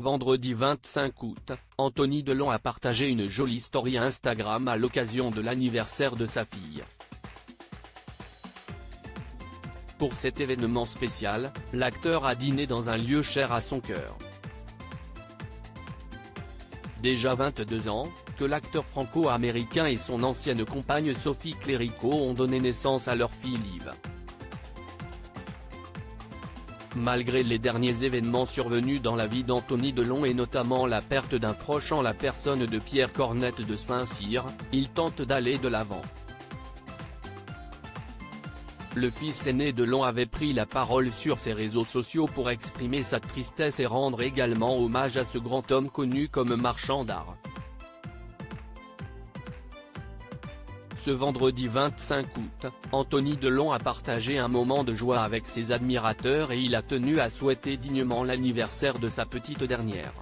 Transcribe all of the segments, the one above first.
Vendredi 25 août, Anthony Delon a partagé une jolie story Instagram à l'occasion de l'anniversaire de sa fille. Pour cet événement spécial, l'acteur a dîné dans un lieu cher à son cœur. Déjà 22 ans, que l'acteur franco-américain et son ancienne compagne Sophie Clérico ont donné naissance à leur fille Liv. Malgré les derniers événements survenus dans la vie d'Anthony Delon et notamment la perte d'un proche en la personne de Pierre Cornette de Saint-Cyr, il tente d'aller de l'avant. Le fils aîné de Delon avait pris la parole sur ses réseaux sociaux pour exprimer sa tristesse et rendre également hommage à ce grand homme connu comme marchand d'art. Ce vendredi 25 août, Anthony Delon a partagé un moment de joie avec ses admirateurs et il a tenu à souhaiter dignement l'anniversaire de sa petite dernière.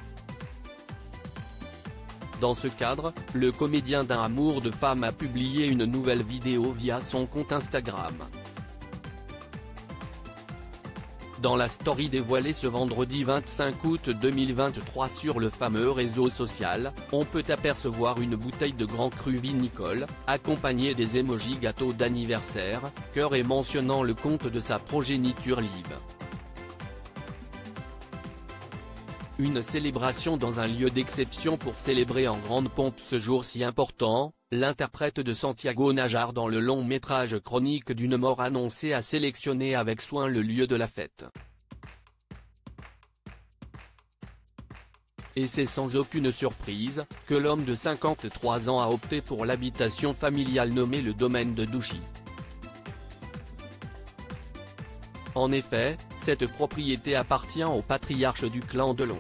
Dans ce cadre, le comédien d'un amour de femme a publié une nouvelle vidéo via son compte Instagram. Dans la story dévoilée ce vendredi 25 août 2023 sur le fameux réseau social, on peut apercevoir une bouteille de Grand Cru vinicole, accompagnée des emojis gâteau d'anniversaire, cœur et mentionnant le compte de sa progéniture Liv. Une célébration dans un lieu d'exception pour célébrer en grande pompe ce jour si important, l'interprète de Santiago Najar dans le long-métrage Chronique d'une mort annoncée a sélectionné avec soin le lieu de la fête. Et c'est sans aucune surprise, que l'homme de 53 ans a opté pour l'habitation familiale nommée le domaine de Douchy. En effet, cette propriété appartient au patriarche du clan Delon.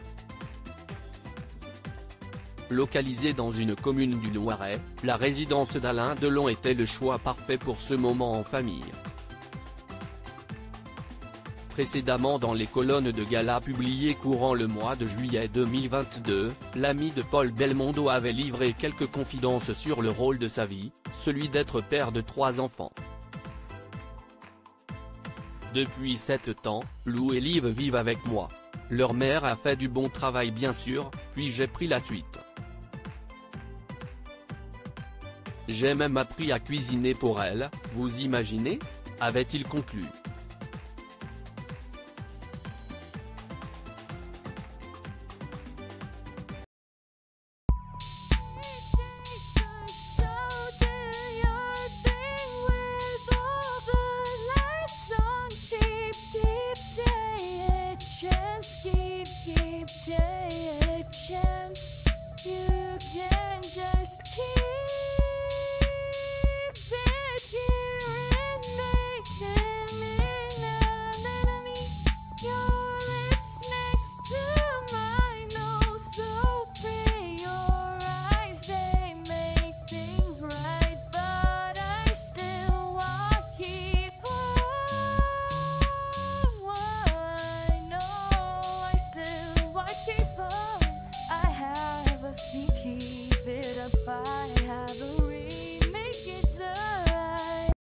Localisée dans une commune du Loiret, la résidence d'Alain Delon était le choix parfait pour ce moment en famille. Précédemment dans les colonnes de gala publiées courant le mois de juillet 2022, l'ami de Paul Belmondo avait livré quelques confidences sur le rôle de sa vie, celui d'être père de 3 enfants. Depuis 7 ans, Lou et Liv vivent avec moi. Leur mère a fait du bon travail bien sûr, puis j'ai pris la suite. J'ai même appris à cuisiner pour elle, vous imaginez ? Avait-il conclu.